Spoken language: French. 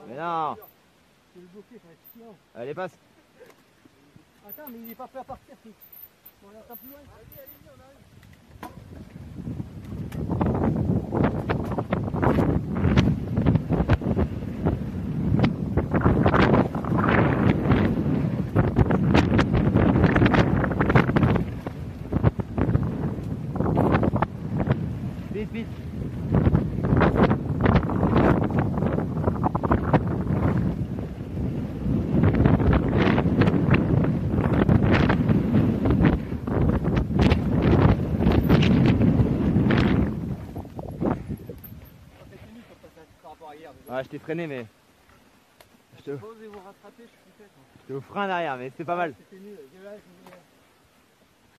Mais non. C'est le bloqué, ça va être chiant. Allez, passe. Attends, mais il est pas prêt à partir. On attend plus loin. Allez, allez, on arrive. Vite, vite. Ouais, je t'ai freiné, mais. Je te... vous rattraper, je suis fait. J'étais au frein derrière, mais c'était pas mal. C'était nul.